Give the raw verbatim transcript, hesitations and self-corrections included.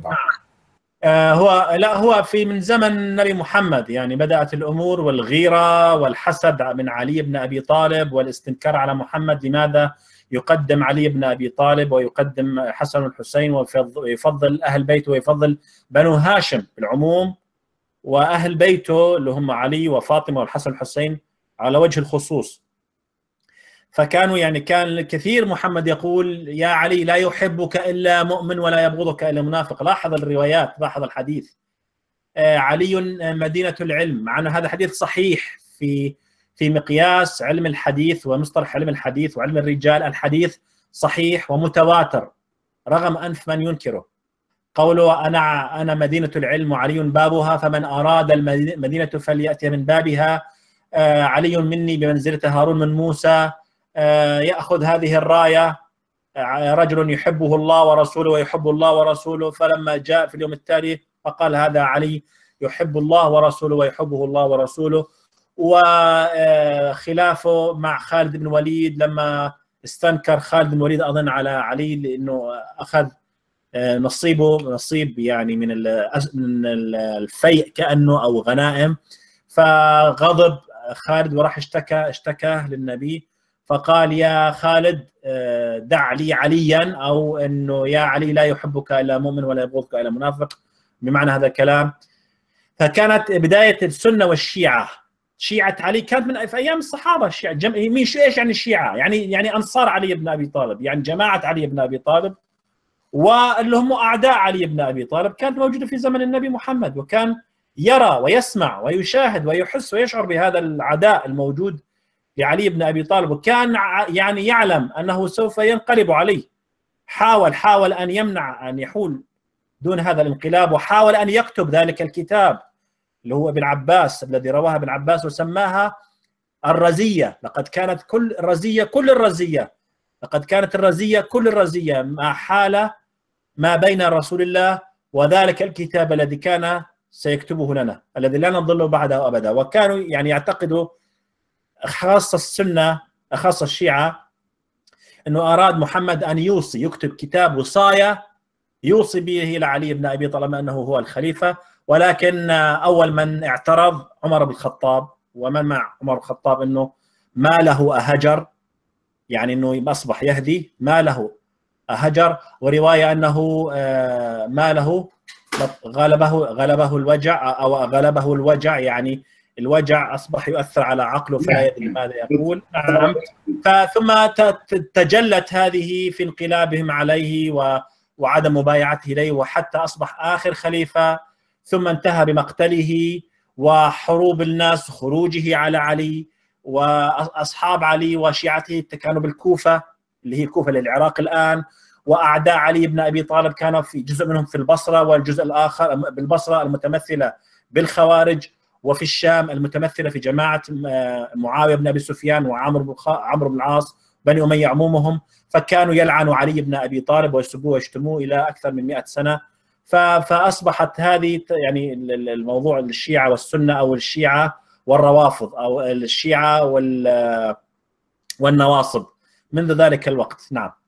آه هو لا هو في من زمن النبي محمد يعني بدأت الأمور، والغيرة والحسد من علي بن أبي طالب والاستنكار على محمد. لماذا يقدم علي بن أبي طالب ويقدم حسن والحسين ويفضل أهل بيته ويفضل بنو هاشم بالعموم، وأهل بيته اللي هم علي وفاطمة والحسن والحسين على وجه الخصوص؟ فكانوا يعني كان الكثير محمد يقول يا علي لا يحبك إلا مؤمن ولا يبغضك إلا منافق. لاحظ الروايات، لاحظ الحديث. آه علي مدينة العلم، مع أن هذا حديث صحيح في في مقياس علم الحديث ومصطلح علم الحديث وعلم الرجال. الحديث صحيح ومتواتر رغم أنف من ينكره. قوله أنا أنا مدينة العلم وعلي بابها، فمن أراد المدينة فليأتي من بابها. آه علي مني بمنزلة هارون من موسى. يأخذ هذه الراية رجل يحبه الله ورسوله ويحب الله ورسوله، فلما جاء في اليوم التالي فقال هذا علي يحب الله ورسوله ويحبه الله ورسوله. وخلافه مع خالد بن الوليد لما استنكر خالد بن الوليد أظن على علي لأنه أخذ نصيبه نصيب يعني من الفيء كأنه أو غنائم، فغضب خالد وراح اشتكى اشتكى للنبي، فقال يا خالد دع لي عليا، أو أنه يا علي لا يحبك إلا مؤمن ولا يبغضك إلا منافق، بمعنى هذا الكلام. فكانت بداية السنة والشيعة. شيعة علي كانت من في أيام الصحابة. الشيعة جم... مين شو إيش يعني الشيعة؟ يعني يعني أنصار علي بن أبي طالب، يعني جماعة علي بن أبي طالب، واللي هم أعداء علي بن أبي طالب كانت موجودة في زمن النبي محمد، وكان يرى ويسمع ويشاهد ويحس ويشعر بهذا العداء الموجود لعلي بن أبي طالب، وكان يعني يعلم أنه سوف ينقلب عليه. حاول حاول أن يمنع أن يحول دون هذا الانقلاب، وحاول أن يكتب ذلك الكتاب اللي هو ابن عباس الذي رواها ابن عباس وسماها الرزية. لقد كانت كل الرزية كل الرزية لقد كانت الرزية كل الرزية ما حال ما بين رسول الله وذلك الكتاب الذي كان سيكتبه لنا، الذي لا نضل بعده أبدا. وكانوا يعني يعتقدوا خاصة السنة خاصة الشيعة أنه أراد محمد أن يوصي، يكتب كتاب وصاية يوصي به لعلي بن أبي طالب أنه هو الخليفة. ولكن أول من اعترض عمر بن الخطاب، ومن مع عمر بن الخطاب أنه ما له أهجر، يعني أنه أصبح يهدي، ما له أهجر. ورواية أنه ما له غلبه غلبه الوجع أو غلبه الوجع، يعني الوجع أصبح يؤثر على عقله فلا يدري ماذا يقول. نعم. ثم تجلت هذه في انقلابهم عليه وعدم مبايعته إليه، وحتى أصبح آخر خليفة، ثم انتهى بمقتله وحروب الناس، خروجه على علي وأصحاب علي وشيعته كانوا بالكوفة اللي هي الكوفة للعراق الآن، وأعداء علي بن أبي طالب كانوا في جزء منهم في البصرة، والجزء الآخر بالبصرة المتمثلة بالخوارج، وفي الشام المتمثلة في جماعة معاوية بن أبي سفيان وعمرو بن عمرو بن العاص بني أمية عمومهم. فكانوا يلعنوا علي بن أبي طالب ويسبوه ويشتموه إلى أكثر من مئة سنة. فأصبحت هذه يعني الموضوع الشيعة والسنة، أو الشيعة والروافض، أو الشيعة والنواصب منذ ذلك الوقت. نعم.